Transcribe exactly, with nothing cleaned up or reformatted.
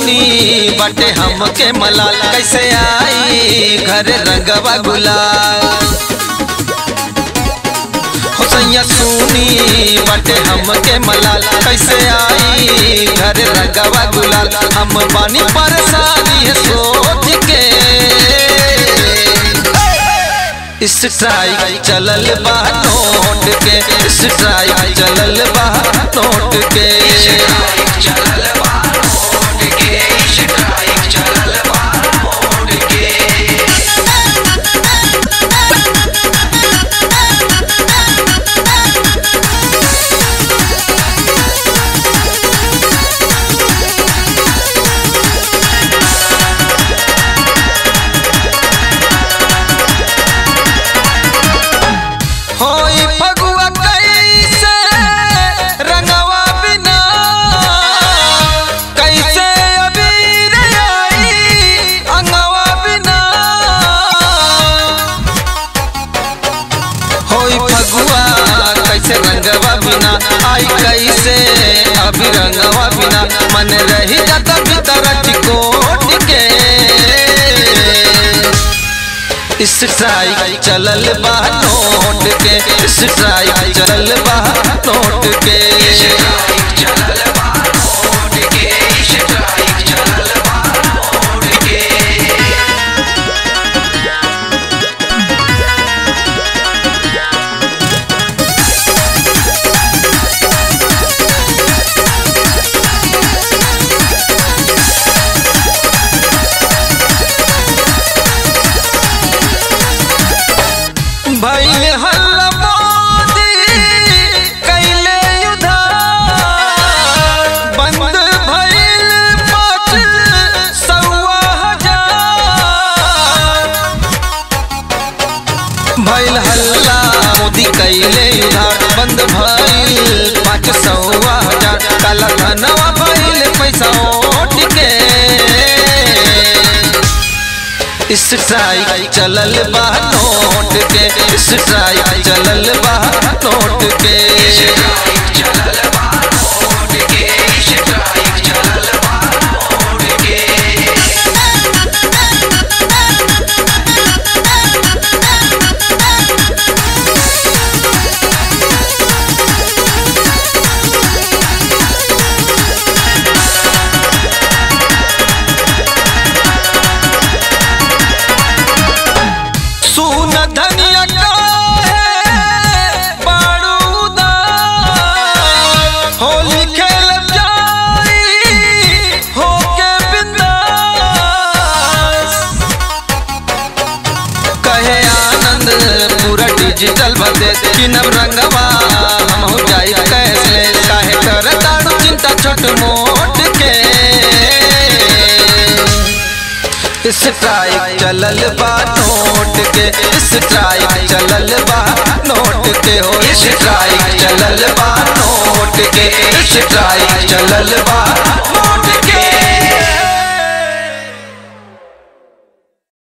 सुनी बटे हमके मलाल कैसे आई घर रंगवा गुलाल। हो सैया सुनी बटे हमके मलाल कैसे आई घर रंगवा गुलाल। हम बानी परेशानी है सोच के स्ट्राइक चलल बा नोट के, स्ट्राइक चलल बा नोट के, स्ट्राइक चलल बा नोट के, स्ट्राइक चलल बा नोट के। कैसे रंगवा बिना आई कैसे अभी रंगवा बिना मन रही जाता भीतर चिकोट के। स्ट्राइक चलल बा नोट के, स्ट्राइक चलल बा नोट के, स्ट्राइक चलल बा नोट के, स्ट्राइक चलल बा नोट के। भइल हल्ला मोदी कैले उधार बंद भइल पाँच सौवा हजार। भइल हल्ला मोदी कैले उधार बंद भइल पाँच सौवा हजार। काला धनवा भइल पैसा ओट के स्ट्राइक चलल बा नोट के, स्ट्राइक चलल बा नोट के, स्ट्राइक चलल बा नोट के, स्ट्राइक चलल बा नोट के। होली खेल जाई होके बिंदास कहे आनंद पूरा डिजिटल बदे किनब रंगवा हम हो जाई कैसे। काहे कर दाड़ू चिंता छोट मोट के स्ट्राइक चलल बा नोट के, स्ट्राइक चलल बा नोट के, हो स्ट्राइक चलल बा नोट के, स्ट्राइक चलल बा नोट के।